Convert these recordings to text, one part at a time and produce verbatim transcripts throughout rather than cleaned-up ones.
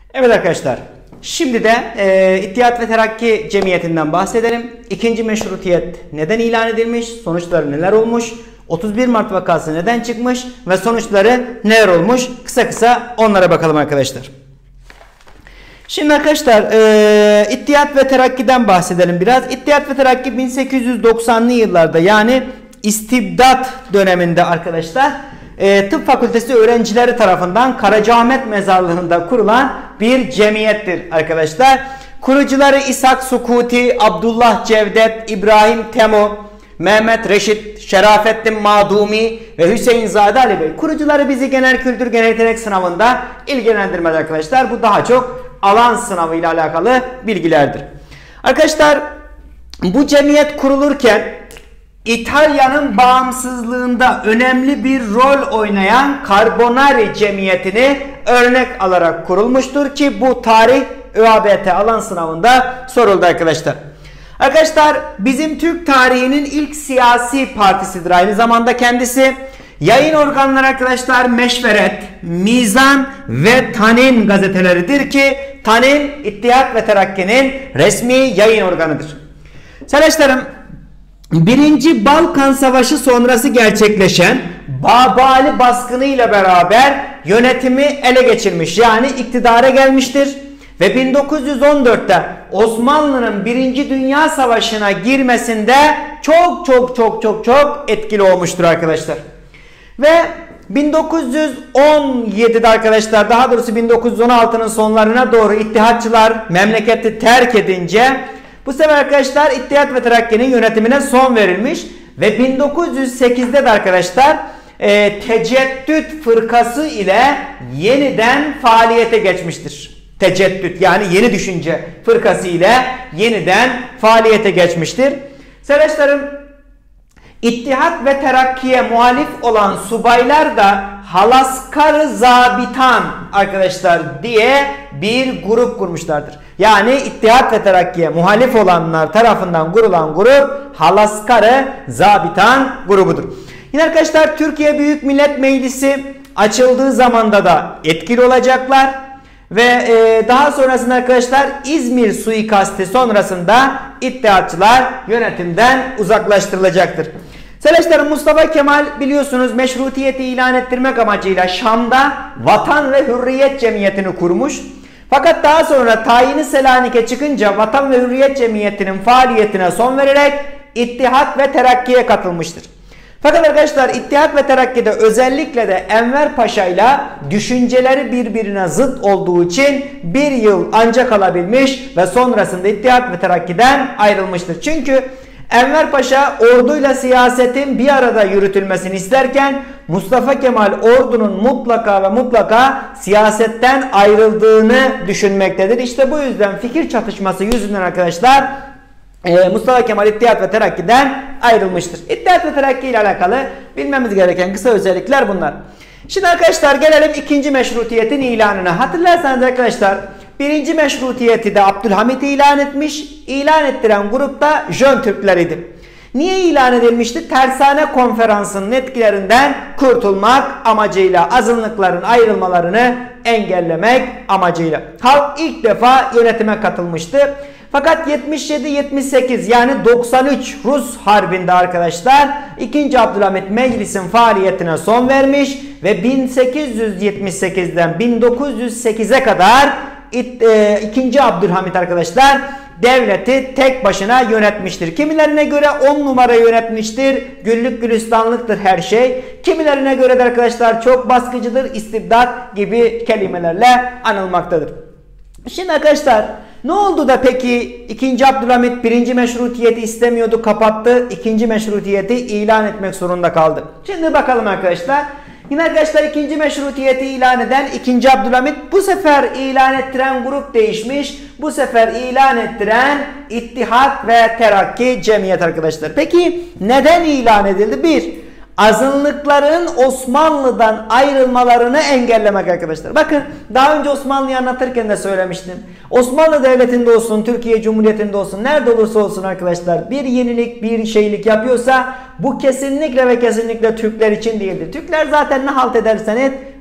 Evet arkadaşlar, şimdi de e, İttihat ve Terakki Cemiyeti'nden bahsedelim. İkinci meşrutiyet neden ilan edilmiş, sonuçları neler olmuş, otuz bir Mart vakası neden çıkmış ve sonuçları neler olmuş, kısa kısa onlara bakalım arkadaşlar. Şimdi arkadaşlar e, İttihat ve Terakki'den bahsedelim biraz. İttihat ve Terakki bin sekiz yüz doksanlı yıllarda, yani istibdat döneminde arkadaşlar e, tıp fakültesi öğrencileri tarafından Karacaahmet Mezarlığı'nda kurulan bir cemiyettir arkadaşlar. Kurucuları İshak Sukuti, Abdullah Cevdet, İbrahim Temu, Mehmet Reşit, Şerafettin Madumi ve Hüseyin Zade Ali Bey. Kurucuları bizi genel kültür, genel yetenek sınavında ilgilendirmez arkadaşlar. Bu daha çok alan sınavı ile alakalı bilgilerdir. Arkadaşlar bu cemiyet kurulurken İtalya'nın bağımsızlığında önemli bir rol oynayan Carbonari Cemiyeti'ni örnek alarak kurulmuştur ki bu tarih ÖABT alan sınavında soruldu arkadaşlar. Arkadaşlar bizim Türk tarihinin ilk siyasi partisidir aynı zamanda kendisi. Yayın organları arkadaşlar Meşveret, Mizan ve Tanin gazeteleridir ki Tanin İttihat ve Terakki'nin resmi yayın organıdır. Arkadaşlarım, Birinci Balkan Savaşı sonrası gerçekleşen Babali baskını ile beraber yönetimi ele geçirmiş, yani iktidara gelmiştir. Ve bin dokuz yüz on dörtte Osmanlı'nın Birinci Dünya Savaşı'na girmesinde çok çok çok çok çok etkili olmuştur arkadaşlar. Ve bin dokuz yüz on yedide arkadaşlar, daha doğrusu bin dokuz yüz on altının sonlarına doğru İttihatçılar memleketi terk edince bu sefer arkadaşlar İttihat ve Terakki'nin yönetimine son verilmiş ve bin dokuz yüz sekizde de arkadaşlar e, Teceddüt fırkası ile yeniden faaliyete geçmiştir. Teceddüt, yani yeni düşünce fırkası ile yeniden faaliyete geçmiştir. Arkadaşlarım, İttihat ve Terakki'ye muhalif olan subaylar da Halaskar-ı Zabitan arkadaşlar diye bir grup kurmuşlardır. Yani İttihat ve Terakki'ye muhalif olanlar tarafından kurulan grup Halaskar-ı Zabitan grubudur. Yine arkadaşlar Türkiye Büyük Millet Meclisi açıldığı zamanda da etkili olacaklar. Ve e, daha sonrasında arkadaşlar İzmir suikasti sonrasında İttihatçılar yönetimden uzaklaştırılacaktır. Arkadaşlar Mustafa Kemal biliyorsunuz meşrutiyeti ilan ettirmek amacıyla Şam'da Vatan ve Hürriyet Cemiyeti'ni kurmuş. Fakat daha sonra tayini Selanik'e çıkınca Vatan ve Hürriyet Cemiyeti'nin faaliyetine son vererek İttihat ve Terakki'ye katılmıştır. Fakat arkadaşlar İttihat ve Terakki'de özellikle de Enver Paşa ile düşünceleri birbirine zıt olduğu için bir yıl ancak kalabilmiş ve sonrasında İttihat ve Terakki'den ayrılmıştır. Çünkü Enver Paşa orduyla siyasetin bir arada yürütülmesini isterken Mustafa Kemal ordunun mutlaka ve mutlaka siyasetten ayrıldığını düşünmektedir. İşte bu yüzden fikir çatışması yüzünden arkadaşlar Mustafa Kemal İttihat ve Terakki'den ayrılmıştır. İttihat ve Terakki ile alakalı bilmemiz gereken kısa özellikler bunlar. Şimdi arkadaşlar gelelim ikinci meşrutiyetin ilanına. Hatırlarsanız arkadaşlar birinci meşrutiyeti de Abdülhamit ilan etmiş. İlan ettiren grupta Jön Türkler idi. Niye ilan edilmişti? Tersane Konferansı'nın etkilerinden kurtulmak amacıyla, azınlıkların ayrılmalarını engellemek amacıyla. Halk ilk defa yönetime katılmıştı. Fakat yetmiş yedi yetmiş sekiz yani doksan üç Rus Harbi'nde arkadaşlar ikinci. Abdülhamit meclisin faaliyetine son vermiş ve bin sekiz yüz yetmiş sekizden bin dokuz yüz sekize kadar ikinci. Abdülhamit arkadaşlar devleti tek başına yönetmiştir. Kimilerine göre on numara yönetmiştir. Güllük gülistanlıktır her şey. Kimilerine göre de arkadaşlar çok baskıcıdır, istibdat gibi kelimelerle anılmaktadır. Şimdi arkadaşlar ne oldu da peki ikinci. Abdülhamit birinci meşrutiyeti istemiyordu, kapattı. ikinci meşrutiyeti ilan etmek zorunda kaldı. Şimdi bakalım arkadaşlar. Yine arkadaşlar ikinci meşrutiyeti ilan eden ikinci. Abdülhamit, bu sefer ilan ettiren grup değişmiş. Bu sefer ilan ettiren İttihat ve Terakki Cemiyet arkadaşlar. Peki neden ilan edildi? Bir, azınlıkların Osmanlı'dan ayrılmalarını engellemek arkadaşlar. Bakın daha önce Osmanlı'yı anlatırken de söylemiştim. Osmanlı Devleti'nde olsun, Türkiye Cumhuriyeti'nde olsun, nerede olursa olsun arkadaşlar bir yenilik, bir şeylik yapıyorsa bu kesinlikle ve kesinlikle Türkler için değildir. Türkler zaten ne halt edersen et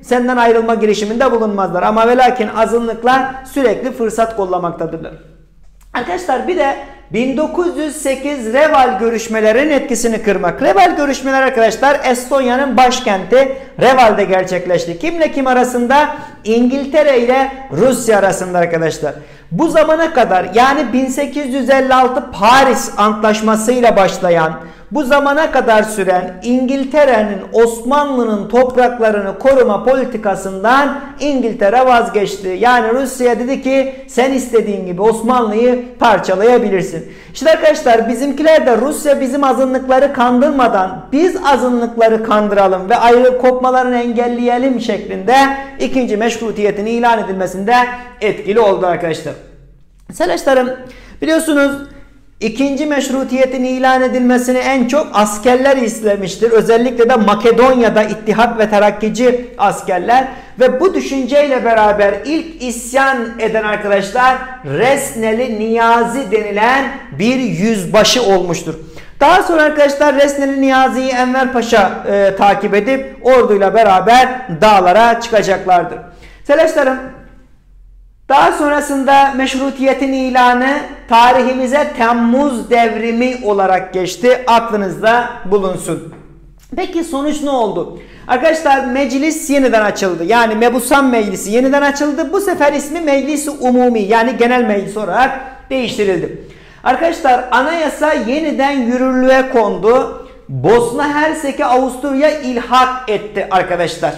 senden ayrılma girişiminde bulunmazlar. Ama ve lakin azınlıklar sürekli fırsat kollamaktadırlar. Arkadaşlar bir de bin dokuz yüz sekiz Reval görüşmelerinin etkisini kırmak. Reval görüşmeler arkadaşlar Estonya'nın başkenti Reval'de gerçekleşti. Kimle kim arasında? İngiltere ile Rusya arasında arkadaşlar. Bu zamana kadar yani bin sekiz yüz elli altı Paris Antlaşması ile başlayan, bu zamana kadar süren İngiltere'nin Osmanlı'nın topraklarını koruma politikasından İngiltere vazgeçti. Yani Rusya dedi ki sen istediğin gibi Osmanlı'yı parçalayabilirsin. İşte arkadaşlar bizimkiler de Rusya bizim azınlıkları kandırmadan biz azınlıkları kandıralım ve ayrılık kopmalarını engelleyelim şeklinde ikinci meşrutiyetin ilan edilmesinde etkili oldu arkadaşlar. Seleşlerim biliyorsunuz İkinci meşrutiyetin ilan edilmesini en çok askerler istemiştir. Özellikle de Makedonya'da İttihat ve Terakkici askerler ve bu düşünceyle beraber ilk isyan eden arkadaşlar Resneli Niyazi denilen bir yüzbaşı olmuştur. Daha sonra arkadaşlar Resneli Niyazi'yi Enver Paşa e, takip edip orduyla beraber dağlara çıkacaklardır. Seleşlerim daha sonrasında meşrutiyetin ilanı tarihimize Temmuz devrimi olarak geçti. Aklınızda bulunsun. Peki sonuç ne oldu? Arkadaşlar meclis yeniden açıldı. Yani Mebusan Meclisi yeniden açıldı. Bu sefer ismi Meclis-i Umumi yani Genel Meclis olarak değiştirildi. Arkadaşlar anayasa yeniden yürürlüğe kondu. Bosna Hersek'i Avusturya ilhak etti arkadaşlar.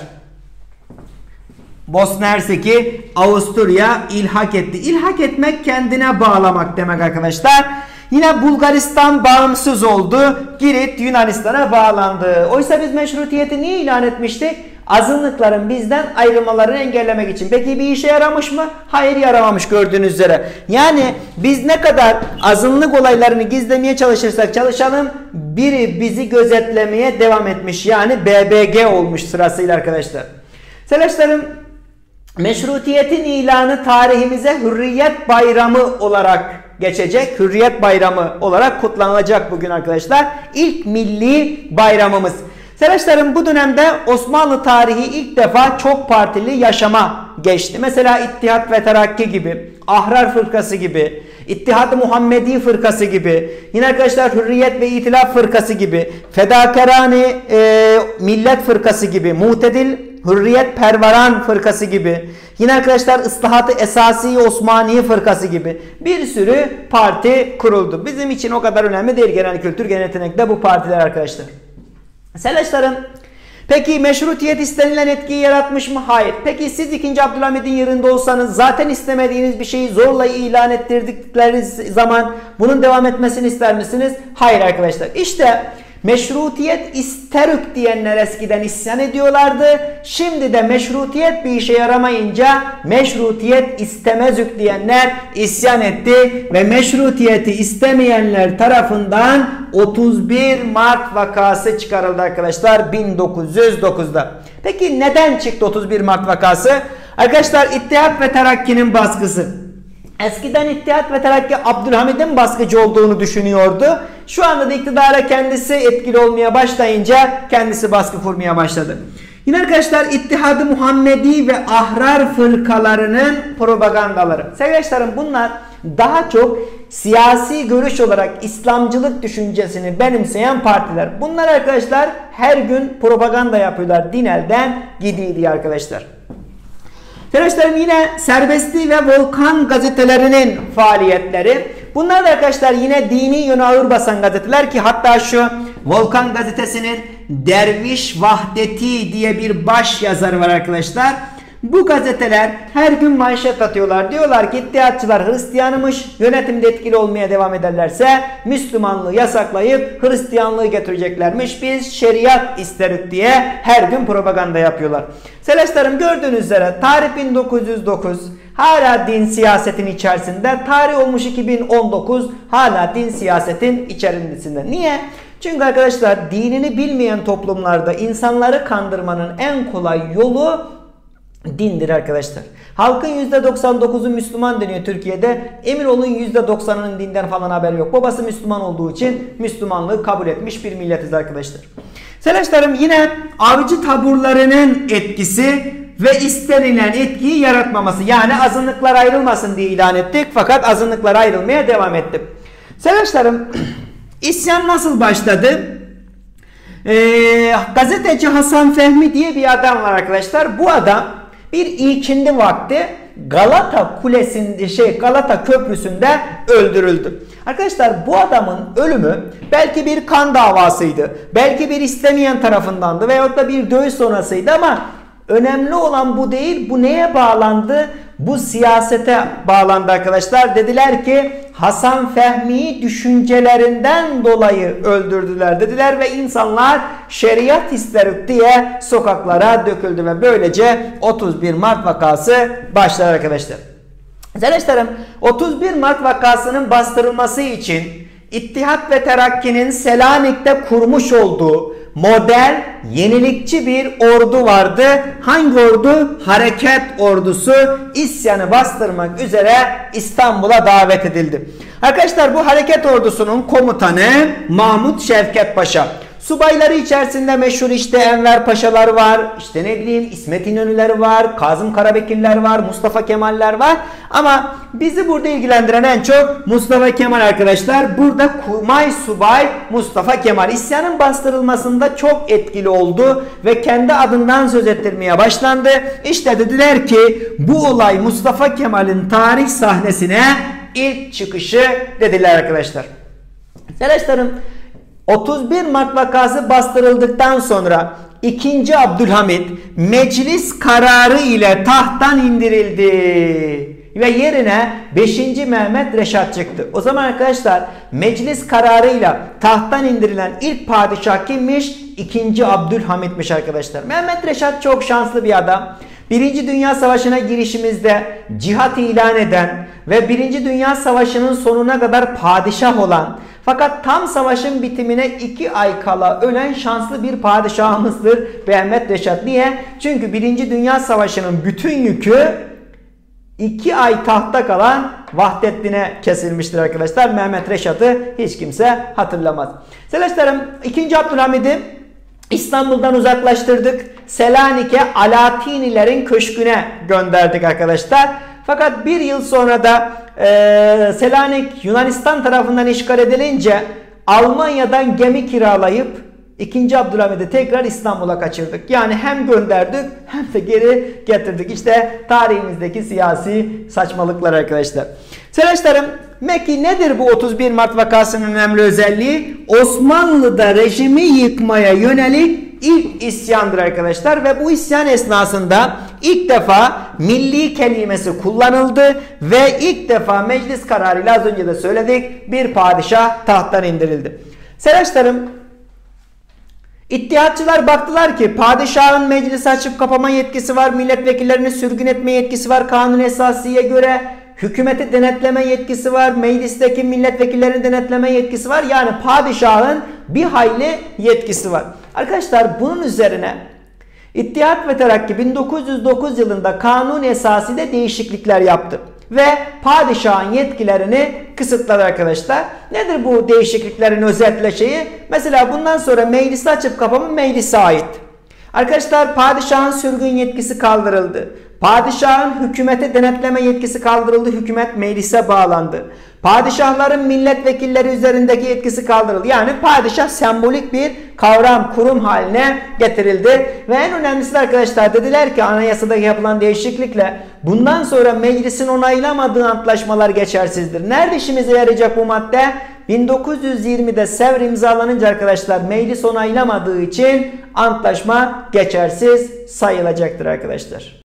Bosna Hersek'i Avusturya ilhak etti. İlhak etmek kendine bağlamak demek arkadaşlar. Yine Bulgaristan bağımsız oldu. Girit Yunanistan'a bağlandı. Oysa biz meşrutiyeti niye ilan etmiştik? Azınlıkların bizden ayrılmalarını engellemek için. Peki bir işe yaramış mı? Hayır yaramamış gördüğünüz üzere. Yani biz ne kadar azınlık olaylarını gizlemeye çalışırsak çalışalım biri bizi gözetlemeye devam etmiş. Yani B B G olmuş sırasıyla arkadaşlar. Seleşlerim meşrutiyetin ilanı tarihimize Hürriyet Bayramı olarak geçecek. Hürriyet Bayramı olarak kutlanılacak bugün arkadaşlar. İlk milli bayramımız. Seleşlerim bu dönemde Osmanlı tarihi ilk defa çok partili yaşama geçti. Mesela İttihat ve Terakki gibi, Ahrar Fırkası gibi, İttihad-ı Muhammedi Fırkası gibi, yine arkadaşlar Hürriyet ve İtilaf Fırkası gibi, Fedakarani e, Millet Fırkası gibi, Muhtedil Hürriyet Pervaran Fırkası gibi, yine arkadaşlar Islahat-ı Esasi Osmani Fırkası gibi bir sürü parti kuruldu. Bizim için o kadar önemli değil genel kültür, genel yetenekte bu partiler arkadaşlar. Seleşlerim, peki meşrutiyet istenilen etkiyi yaratmış mı? Hayır. Peki siz ikinci Abdülhamid'in yerinde olsanız zaten istemediğiniz bir şeyi zorla ilan ettirdikleri zaman bunun devam etmesini ister misiniz? Hayır arkadaşlar. İşte meşrutiyet isterük diyenler eskiden isyan ediyorlardı. Şimdi de meşrutiyet bir işe yaramayınca meşrutiyet istemezük diyenler isyan etti ve meşrutiyeti istemeyenler tarafından otuz bir Mart vakası çıkarıldı arkadaşlar bin dokuz yüz dokuzda. Peki neden çıktı otuz bir Mart vakası? Arkadaşlar İttihat ve Terakki'nin baskısı. Eskiden İttihat ve Terakki Abdülhamid'in baskıcı olduğunu düşünüyordu. Şu anda da iktidara kendisi etkili olmaya başlayınca kendisi baskı kurmaya başladı. Yine arkadaşlar İttihad-ı Muhammedi ve Ahrar fırkalarının propagandaları. Arkadaşlarım bunlar daha çok siyasi görüş olarak İslamcılık düşüncesini benimseyen partiler. Bunlar arkadaşlar her gün propaganda yapıyorlar. Din elden gidiyor arkadaşlar. Arkadaşlarım yine Serbestli ve Volkan gazetelerinin faaliyetleri. Bunlar da arkadaşlar yine dini yöne ağır basan gazeteler ki hatta şu Volkan gazetesinin Derviş Vahdeti diye bir baş yazarı var arkadaşlar. Bu gazeteler her gün manşet atıyorlar. Diyorlar ki İttihatçılar Hristiyanımış, yönetimde etkili olmaya devam ederlerse Müslümanlığı yasaklayıp Hristiyanlığı getireceklermiş. Biz şeriat isterik diye her gün propaganda yapıyorlar. Seleşlerim gördüğünüz üzere tarih bin dokuz yüz dokuz hala din siyasetin içerisinde. Tarih olmuş iki bin on dokuz hala din siyasetin içerisinde. Niye? Çünkü arkadaşlar dinini bilmeyen toplumlarda insanları kandırmanın en kolay yolu dindir arkadaşlar. Halkın yüzde doksan dokuzu Müslüman deniyor Türkiye'de. Emin olun yüzde doksanının dinden falan haberi yok. Babası Müslüman olduğu için Müslümanlığı kabul etmiş bir milletiz arkadaşlar. Seleşlerim yine avcı taburlarının etkisi. ve istenilen etkiyi yaratmaması. Yani azınlıklar ayrılmasın diye ilan ettik. Fakat azınlıklar ayrılmaya devam etti. Arkadaşlarım, isyan nasıl başladı? Ee, gazeteci Hasan Fehmi diye bir adam var arkadaşlar. Bu adam bir ikindi vakti Galata Kulesi'nde şey Galata Köprüsü'nde öldürüldü. Arkadaşlar, bu adamın ölümü belki bir kan davasıydı. Belki bir istemeyen tarafındandı veyahut da bir dövüş sonrasıydı ama önemli olan bu değil. Bu neye bağlandı? Bu siyasete bağlandı arkadaşlar. Dediler ki Hasan Fehmi'yi düşüncelerinden dolayı öldürdüler dediler ve insanlar şeriat isterik diye sokaklara döküldü ve böylece otuz bir Mart vakası başlar arkadaşlar. Arkadaşlarım, otuz bir Mart vakasının bastırılması için İttihat ve Terakki'nin Selanik'te kurmuş olduğu modern, yenilikçi bir ordu vardı. Hangi ordu? Hareket ordusu isyanı bastırmak üzere İstanbul'a davet edildi. Arkadaşlar, bu hareket ordusunun komutanı Mahmut Şevket Paşa. Subayları içerisinde meşhur işte Enver Paşalar var, işte ne bileyim İsmet İnönüler var, Kazım Karabekirler var, Mustafa Kemaller var. Ama bizi burada ilgilendiren en çok Mustafa Kemal arkadaşlar. Burada Kurmay Subay Mustafa Kemal isyanın bastırılmasında çok etkili oldu ve kendi adından söz ettirmeye başlandı. İşte dediler ki bu olay Mustafa Kemal'in tarih sahnesine ilk çıkışı dediler arkadaşlar. Arkadaşlarım, otuz bir Mart vakası bastırıldıktan sonra ikinci. Abdülhamit meclis kararı ile tahttan indirildi ve yerine beşinci. Mehmet Reşat çıktı. O zaman arkadaşlar, meclis kararıyla tahttan indirilen ilk padişah kimmiş? ikinci. Abdülhamit'miş arkadaşlar. Mehmet Reşat çok şanslı bir adam. Birinci Dünya Savaşı'na girişimizde cihat ilan eden ve Birinci Dünya Savaşı'nın sonuna kadar padişah olan, fakat tam savaşın bitimine iki ay kala ölen şanslı bir padişahımızdır Mehmet Reşat. Niye? Çünkü Birinci Dünya Savaşı'nın bütün yükü iki ay tahtta kalan Vahdettin'e kesilmiştir arkadaşlar. Mehmet Reşat'ı hiç kimse hatırlamaz. Arkadaşlarım, ikinci. Abdülhamid'i İstanbul'dan uzaklaştırdık. Selanik'e Alatinilerin köşküne gönderdik arkadaşlar. Fakat bir yıl sonra da e, Selanik Yunanistan tarafından işgal edilince Almanya'dan gemi kiralayıp ikinci. Abdülhamid'i tekrar İstanbul'a kaçırdık. Yani hem gönderdik hem de geri getirdik. İşte tarihimizdeki siyasi saçmalıklar arkadaşlar. Arkadaşlarım, Peki nedir bu otuz bir Mart vakasının önemli özelliği? Osmanlı'da rejimi yıkmaya yönelik ilk isyandır arkadaşlar ve bu isyan esnasında ilk defa milli kelimesi kullanıldı ve ilk defa meclis kararıyla, az önce de söyledik, bir padişah tahttan indirildi. Seraçlarım, İttihatçılar baktılar ki padişahın meclisi açıp kapama yetkisi var, milletvekillerini sürgün etme yetkisi var, kanun esasiye göre hükümeti denetleme yetkisi var, meclisteki milletvekillerini denetleme yetkisi var. Yani padişahın bir hayli yetkisi var. Arkadaşlar bunun üzerine İttihat ve Terakki bin dokuz yüz dokuz yılında kanun esaside değişiklikler yaptı ve padişahın yetkilerini kısıtladı arkadaşlar. Nedir bu değişikliklerin özetle şeyi? Mesela bundan sonra meclisi açıp kapama meclise ait. Arkadaşlar padişahın sürgün yetkisi kaldırıldı. Padişahın hükümeti denetleme yetkisi kaldırıldı. Hükümet meclise bağlandı. Padişahların milletvekilleri üzerindeki yetkisi kaldırıldı. Yani padişah sembolik bir kavram, kurum haline getirildi. Ve en önemlisi de arkadaşlar dediler ki anayasada yapılan değişiklikle bundan sonra meclisin onaylamadığı antlaşmalar geçersizdir. Nerede işimize yarayacak bu madde? bin dokuz yüz yirmide Sevr imzalanınca arkadaşlar meclis onaylamadığı için antlaşma geçersiz sayılacaktır arkadaşlar.